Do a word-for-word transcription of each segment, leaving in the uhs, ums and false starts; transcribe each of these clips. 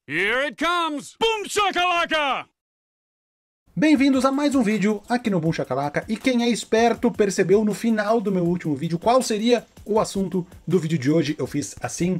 Here it comes! Boom shakalaka! Bem-vindos a mais um vídeo aqui no Boom Shakalaka, e quem é esperto percebeu no final do meu último vídeo qual seria o assunto do vídeo de hoje. Eu fiz assim: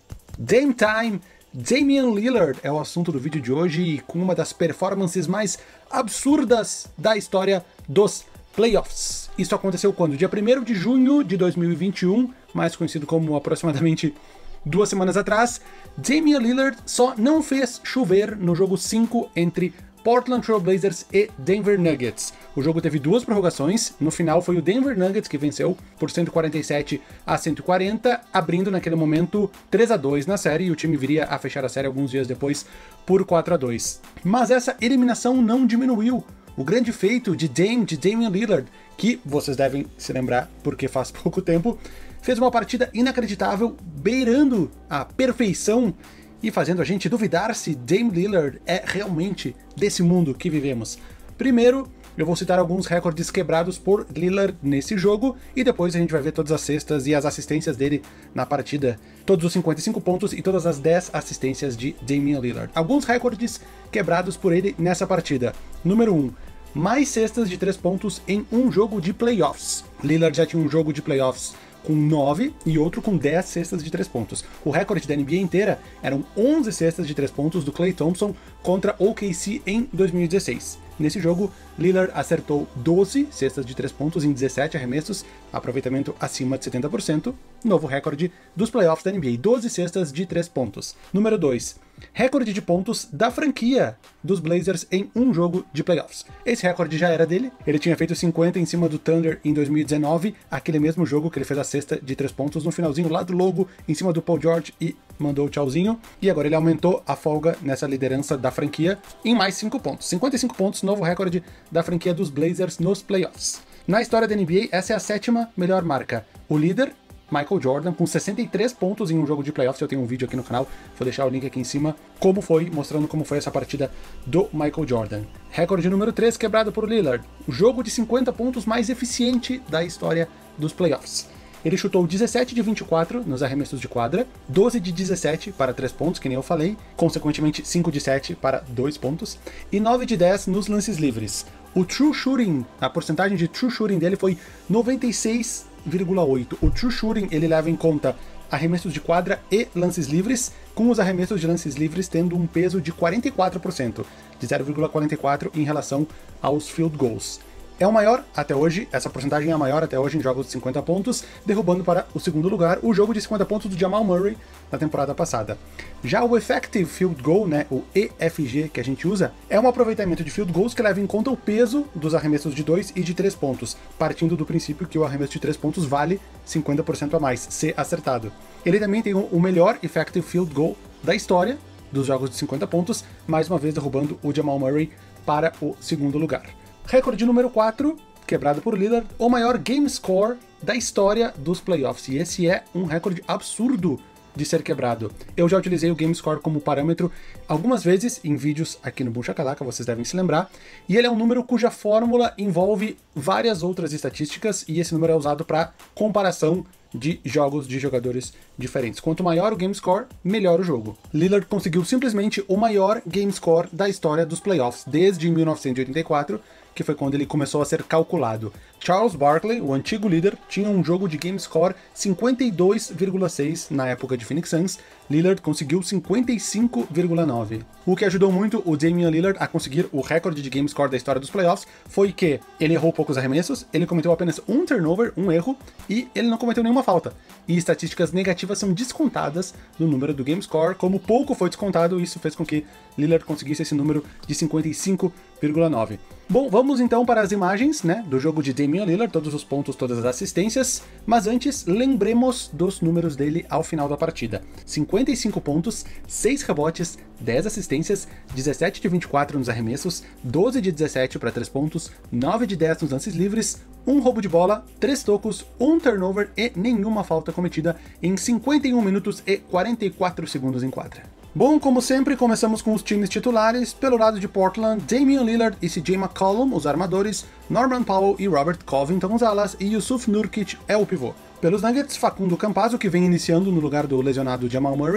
Dame Time, Damian Lillard é o assunto do vídeo de hoje, e com uma das performances mais absurdas da história dos playoffs. Isso aconteceu quando? Dia primeiro de junho de dois mil e vinte e um, mais conhecido como aproximadamente duas semanas atrás. Damian Lillard só não fez chover no jogo cinco entre Portland Trail Blazers e Denver Nuggets. O jogo teve duas prorrogações, no final foi o Denver Nuggets que venceu por cento e quarenta e sete a cento e quarenta, abrindo naquele momento três a dois na série, e o time viria a fechar a série alguns dias depois por quatro a dois. Mas essa eliminação não diminuiu o grande feito de Dame, de Damian Lillard, que vocês devem se lembrar porque faz pouco tempo, fez uma partida inacreditável, beirando a perfeição e fazendo a gente duvidar se Dame Lillard é realmente desse mundo que vivemos. Primeiro, eu vou citar alguns recordes quebrados por Lillard nesse jogo, e depois a gente vai ver todas as cestas e as assistências dele na partida. Todos os cinquenta e cinco pontos e todas as dez assistências de Damian Lillard. Alguns recordes quebrados por ele nessa partida. Número um. Mais cestas de três pontos em um jogo de playoffs. Lillard já tinha um jogo de playoffs com nove e outro com dez cestas de três pontos. O recorde da N B A inteira eram onze cestas de três pontos do Klay Thompson contra O K C em dois mil e dezesseis. Nesse jogo, Lillard acertou doze cestas de três pontos em dezessete arremessos, aproveitamento acima de setenta por cento, novo recorde dos playoffs da N B A, doze cestas de três pontos. Número dois. Recorde de pontos da franquia dos Blazers em um jogo de playoffs. Esse recorde já era dele, ele tinha feito cinquenta em cima do Thunder em dois mil e dezenove, aquele mesmo jogo que ele fez a cesta de três pontos no finalzinho lá do logo, em cima do Paul George, e mandou o tchauzinho, e agora ele aumentou a folga nessa liderança da franquia em mais cinco pontos. cinquenta e cinco pontos, novo recorde da franquia dos Blazers nos playoffs. Na história da N B A, essa é a sétima melhor marca. O líder, Michael Jordan, com sessenta e três pontos em um jogo de playoffs. Eu tenho um vídeo aqui no canal, vou deixar o link aqui em cima, como foi, mostrando como foi essa partida do Michael Jordan. Recorde número três, quebrado por Lillard. O jogo de cinquenta pontos mais eficiente da história dos playoffs. Ele chutou dezessete de vinte e quatro nos arremessos de quadra, doze de dezessete para três pontos, que nem eu falei, consequentemente cinco de sete para dois pontos, e nove de dez nos lances livres. O true shooting, a porcentagem de true shooting dele foi noventa e seis vírgula oito. O true shooting, ele leva em conta arremessos de quadra e lances livres, com os arremessos de lances livres tendo um peso de quarenta e quatro por cento, de zero vírgula quarenta e quatro em relação aos field goals. É o maior até hoje, essa porcentagem é a maior até hoje em jogos de cinquenta pontos, derrubando para o segundo lugar o jogo de cinquenta pontos do Jamal Murray na temporada passada. Já o Effective Field Goal, né, o E F G que a gente usa, é um aproveitamento de field goals que leva em conta o peso dos arremessos de dois e de três pontos, partindo do princípio que o arremesso de três pontos vale cinquenta por cento a mais, se acertado. Ele também tem o melhor Effective Field Goal da história dos jogos de cinquenta pontos, mais uma vez derrubando o Jamal Murray para o segundo lugar. Recorde número quatro, quebrado por Lillard, o maior game score da história dos playoffs. E esse é um recorde absurdo de ser quebrado. Eu já utilizei o game score como parâmetro algumas vezes em vídeos aqui no Boom Shakalaka, vocês devem se lembrar. E ele é um número cuja fórmula envolve várias outras estatísticas, e esse número é usado para comparação de jogos de jogadores diferentes. Quanto maior o game score, melhor o jogo. Lillard conseguiu simplesmente o maior game score da história dos playoffs, desde mil novecentos e oitenta e quatro, que foi quando ele começou a ser calculado. Charles Barkley, o antigo líder, tinha um jogo de game score cinquenta e dois vírgula seis na época de Phoenix Suns. Lillard conseguiu cinquenta e cinco vírgula nove. O que ajudou muito o Damian Lillard a conseguir o recorde de game score da história dos playoffs foi que ele errou poucos arremessos, ele cometeu apenas um turnover, um erro, e ele não cometeu nenhuma falta. E estatísticas negativas são descontadas no número do game score. Como pouco foi descontado, isso fez com que Lillard conseguisse esse número de cinquenta e cinco vírgula nove. Bom, vamos então para as imagens, né, do jogo de Damian Lillard, todos os pontos, todas as assistências, mas antes lembremos dos números dele ao final da partida. cinquenta e cinco pontos, seis rebotes, dez assistências, dezessete de vinte e quatro nos arremessos, doze de dezessete para três pontos, nove de dez nos lances livres, um roubo de bola, três tocos, um turnover e nenhuma falta cometida em cinquenta e um minutos e quarenta e quatro segundos em quadra. Bom, como sempre, começamos com os times titulares. Pelo lado de Portland, Damian Lillard e C J McCollum, os armadores, Norman Powell e Robert Covington, os alas, e Yusuf Nurkic é o pivô. Pelos Nuggets, Facundo Campazzo, que vem iniciando no lugar do lesionado Jamal Murray,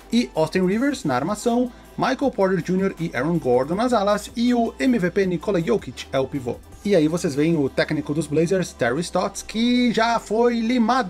e Austin Rivers na armação, Michael Porter Júnior e Aaron Gordon nas alas, e o M V P Nikola Jokic é o pivô. E aí vocês veem o técnico dos Blazers, Terry Stotts, que já foi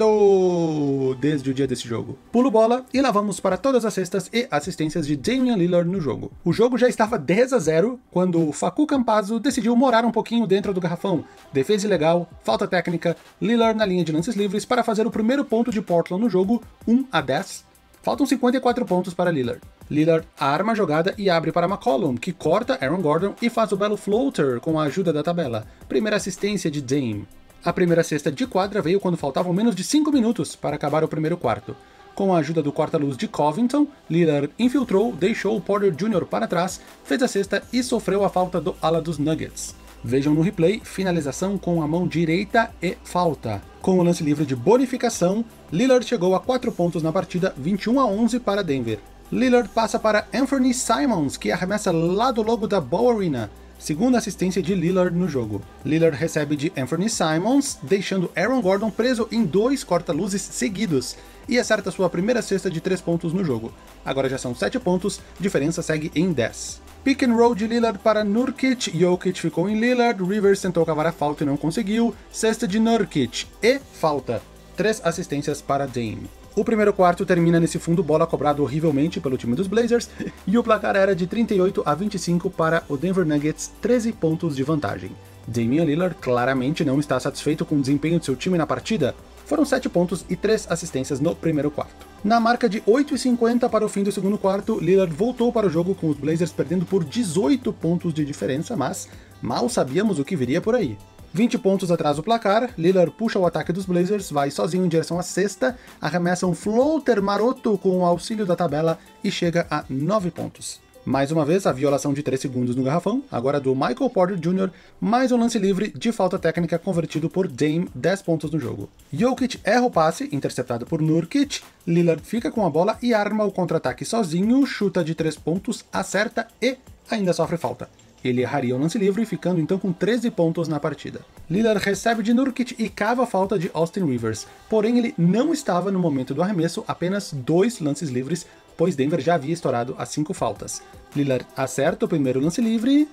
limado desde o dia desse jogo. Pulo bola e lá vamos para todas as cestas e assistências de Damian Lillard no jogo. O jogo já estava dez a zero quando o Facu Campazzo decidiu morar um pouquinho dentro do garrafão. Defesa ilegal, falta técnica, Lillard na linha de lances livres para fazer o primeiro ponto de Portland no jogo, um a dez. Faltam cinquenta e quatro pontos para Lillard. Lillard arma a jogada e abre para McCollum, que corta Aaron Gordon e faz o belo floater com a ajuda da tabela. Primeira assistência de Dame. A primeira cesta de quadra veio quando faltavam menos de cinco minutos para acabar o primeiro quarto. Com a ajuda do corta-luz de Covington, Lillard infiltrou, deixou o Porter Júnior para trás, fez a cesta e sofreu a falta do ala dos Nuggets. Vejam no replay, finalização com a mão direita e falta. Com o lance livre de bonificação, Lillard chegou a quatro pontos na partida, vinte e um a onze para Denver. Lillard passa para Anthony Simons, que arremessa lá do logo da Ball Arena. Segunda assistência de Lillard no jogo. Lillard recebe de Anthony Simons, deixando Aaron Gordon preso em dois corta-luzes seguidos, e acerta sua primeira cesta de três pontos no jogo. Agora já são sete pontos, diferença segue em dez. Pick and roll de Lillard para Nurkic, Jokic ficou em Lillard, Rivers tentou cavar a falta e não conseguiu, cesta de Nurkic e falta. Três assistências para Dame. O primeiro quarto termina nesse fundo bola cobrado horrivelmente pelo time dos Blazers, e o placar era de trinta e oito a vinte e cinco para o Denver Nuggets, treze pontos de vantagem. Damian Lillard claramente não está satisfeito com o desempenho de seu time na partida. Foram sete pontos e três assistências no primeiro quarto. Na marca de oito e cinquenta para o fim do segundo quarto, Lillard voltou para o jogo com os Blazers perdendo por dezoito pontos de diferença, mas mal sabíamos o que viria por aí. vinte pontos atrás do placar, Lillard puxa o ataque dos Blazers, vai sozinho em direção à cesta, arremessa um floater maroto com o auxílio da tabela e chega a nove pontos. Mais uma vez, a violação de três segundos no garrafão, agora do Michael Porter Júnior, mais um lance livre de falta técnica convertido por Dame, dez pontos no jogo. Jokic erra o passe, interceptado por Nurkic, Lillard fica com a bola e arma o contra-ataque sozinho, chuta de três pontos, acerta e ainda sofre falta. Ele erraria o lance livre, ficando então com treze pontos na partida. Lillard recebe de Nurkic e cava a falta de Austin Rivers, porém ele não estava no momento do arremesso, apenas dois lances livres, pois Denver já havia estourado as cinco faltas. Lillard acerta o primeiro lance livre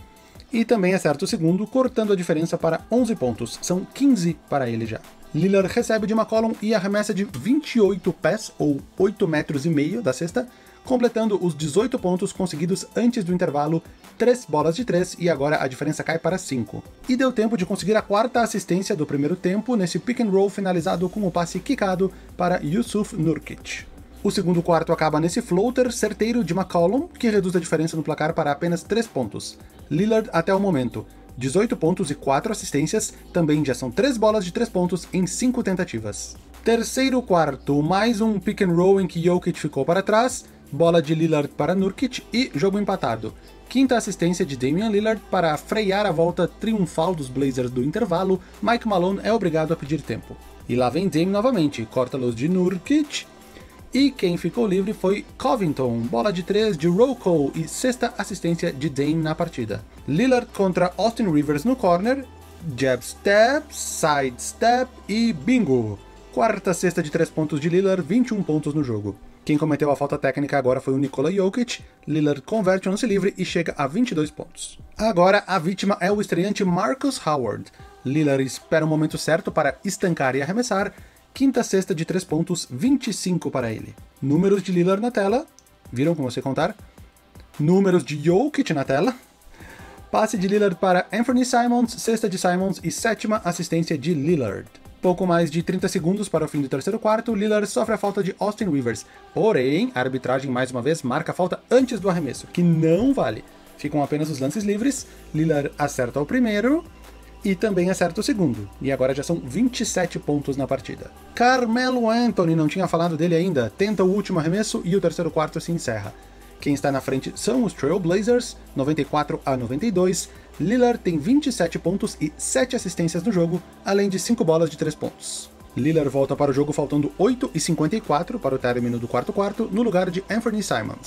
e também acerta o segundo, cortando a diferença para onze pontos, são quinze para ele já. Lillard recebe de McCollum e arremessa de vinte e oito pés, ou oito metros e meio da cesta, completando os dezoito pontos conseguidos antes do intervalo, três bolas de três e agora a diferença cai para cinco. E deu tempo de conseguir a quarta assistência do primeiro tempo nesse pick and roll finalizado com o passe quicado para Jusuf Nurkic. O segundo quarto acaba nesse floater certeiro de McCollum, que reduz a diferença no placar para apenas três pontos. Lillard até o momento, dezoito pontos e quatro assistências, também já são três bolas de três pontos em cinco tentativas. Terceiro quarto, mais um pick and roll em que Jokic ficou para trás, bola de Lillard para Nurkic e jogo empatado. Quinta assistência de Damian Lillard para frear a volta triunfal dos Blazers do intervalo, Mike Malone é obrigado a pedir tempo. E lá vem Dame novamente, corta-los de Nurkic, e quem ficou livre foi Covington, bola de três de Rocco e sexta assistência de Dame na partida. Lillard contra Austin Rivers no corner, jab step, side step e bingo! Quarta cesta de três pontos de Lillard, vinte e um pontos no jogo. Quem cometeu a falta técnica agora foi o Nikola Jokic, Lillard converte o lance livre e chega a vinte e dois pontos. Agora a vítima é o estreante Marcus Howard. Lillard espera o momento certo para estancar e arremessar, quinta cesta de três pontos, vinte e cinco para ele. Números de Lillard na tela, viram como você contar? Números de Jokic na tela. Passe de Lillard para Anthony Simons, sexta de Simons e sétima assistência de Lillard. Pouco mais de trinta segundos para o fim do terceiro quarto, Lillard sofre a falta de Austin Rivers. Porém, a arbitragem mais uma vez marca a falta antes do arremesso, que não vale. Ficam apenas os lances livres, Lillard acerta o primeiro e também acerta o segundo. E agora já são vinte e sete pontos na partida. Carmelo Anthony, não tinha falado dele ainda, tenta o último arremesso e o terceiro quarto se encerra. Quem está na frente são os Trail Blazers, noventa e quatro a noventa e dois. Lillard tem vinte e sete pontos e sete assistências no jogo, além de cinco bolas de três pontos. Lillard volta para o jogo faltando oito e cinquenta e quatro para o término do quarto quarto, no lugar de Anthony Simons.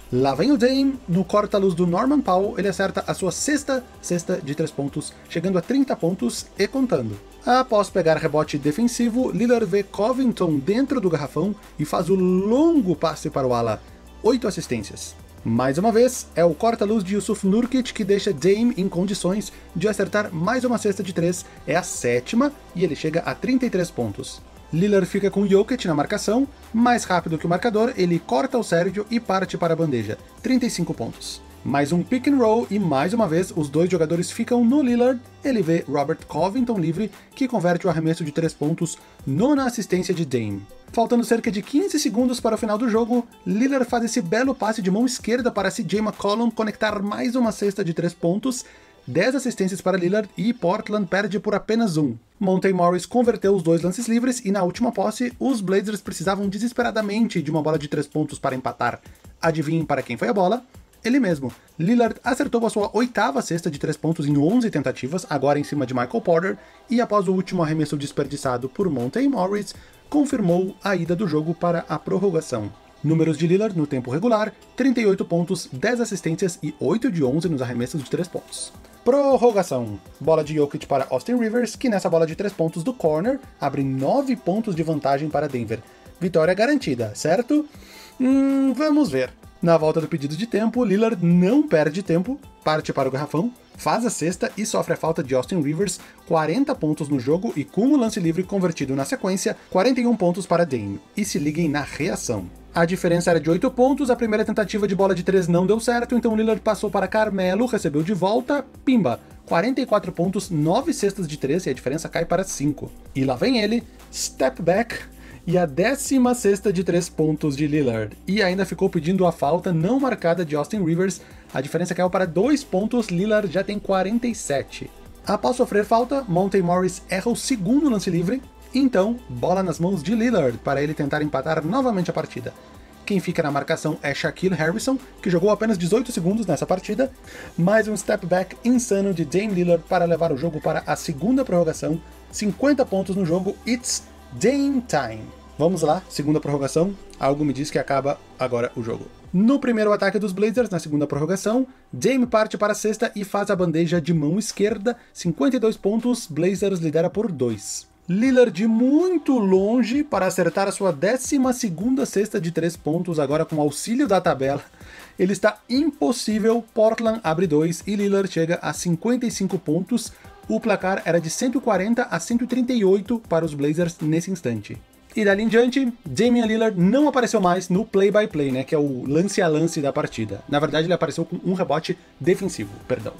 Lá vem o Dame, no corta-luz do Norman Powell, ele acerta a sua sexta cesta de três pontos, chegando a trinta pontos e contando. Após pegar rebote defensivo, Lillard vê Covington dentro do garrafão e faz o longo passe para o ala. oito assistências. Mais uma vez, é o corta-luz de Jusuf Nurkic que deixa Dame em condições de acertar mais uma cesta de três, é a sétima, e ele chega a trinta e três pontos. Lillard fica com Jokic na marcação, mais rápido que o marcador, ele corta o Sérgio e parte para a bandeja, trinta e cinco pontos. Mais um pick and roll e mais uma vez os dois jogadores ficam no Lillard, ele vê Robert Covington livre, que converte o arremesso de três pontos, nona assistência de Dame. Faltando cerca de quinze segundos para o final do jogo, Lillard faz esse belo passe de mão esquerda para C J McCollum conectar mais uma cesta de três pontos, dez assistências para Lillard e Portland perde por apenas um. Monte Morris converteu os dois lances livres e na última posse, os Blazers precisavam desesperadamente de uma bola de três pontos para empatar. Adivinhem para quem foi a bola? Ele mesmo. Lillard acertou a sua oitava cesta de três pontos em onze tentativas, agora em cima de Michael Porter, e após o último arremesso desperdiçado por Monte Morris, confirmou a ida do jogo para a prorrogação. Números de Lillard no tempo regular, trinta e oito pontos, dez assistências e oito de onze nos arremessos de três pontos. Prorrogação. Bola de Jokic para Austin Rivers, que nessa bola de três pontos do corner, abre nove pontos de vantagem para Denver. Vitória garantida, certo? Hum, vamos ver. Na volta do pedido de tempo, Lillard não perde tempo, parte para o garrafão, faz a cesta e sofre a falta de Austin Rivers, quarenta pontos no jogo e com o lance livre convertido na sequência, quarenta e um pontos para Dame. E se liguem na reação. A diferença era de oito pontos, a primeira tentativa de bola de três não deu certo, então Lillard passou para Carmelo, recebeu de volta, pimba, quarenta e quatro pontos, nove cestas de três e a diferença cai para cinco. E lá vem ele, step back, e a décima cesta de três pontos de Lillard. E ainda ficou pedindo a falta não marcada de Austin Rivers, a diferença caiu para dois pontos, Lillard já tem quarenta e sete. Após sofrer falta, Monte Morris erra o segundo lance livre, então, bola nas mãos de Lillard para ele tentar empatar novamente a partida. Quem fica na marcação é Shaquille Harrison, que jogou apenas dezoito segundos nessa partida, mais um step back insano de Dame Lillard para levar o jogo para a segunda prorrogação, cinquenta pontos no jogo, it's Dame time. Vamos lá, segunda prorrogação, algo me diz que acaba agora o jogo. No primeiro ataque dos Blazers, na segunda prorrogação, Dame parte para a cesta e faz a bandeja de mão esquerda, cinquenta e dois pontos, Blazers lidera por dois. Lillard de muito longe para acertar a sua décima segunda cesta de três pontos, agora com auxílio da tabela. Ele está impossível, Portland abre dois e Lillard chega a cinquenta e cinco pontos. O placar era de cento e quarenta a cento e trinta e oito para os Blazers nesse instante. E dali em diante, Damian Lillard não apareceu mais no play-by-play, né, que é o lance a lance da partida. Na verdade, ele apareceu com um rebote defensivo, perdão.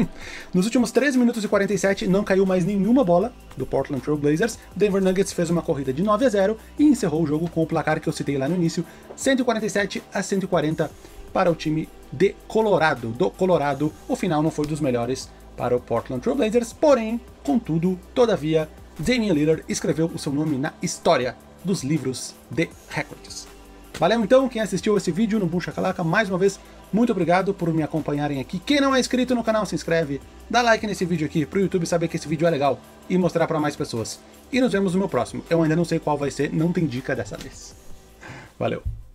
Nos últimos três minutos e quarenta e sete, não caiu mais nenhuma bola do Portland Trail Blazers. Denver Nuggets fez uma corrida de nove a zero e encerrou o jogo com o placar que eu citei lá no início, cento e quarenta e sete a cento e quarenta para o time de Colorado. Do Colorado, o final não foi dos melhores para o Portland Trail Blazers, porém, contudo, todavia, Damian Lillard escreveu o seu nome na história dos livros de recordes. Valeu então quem assistiu esse vídeo no Boom Shakalaka, mais uma vez, muito obrigado por me acompanharem aqui. Quem não é inscrito no canal, se inscreve, dá like nesse vídeo aqui pro YouTube saber que esse vídeo é legal e mostrar para mais pessoas. E nos vemos no meu próximo. Eu ainda não sei qual vai ser, não tem dica dessa vez. Valeu!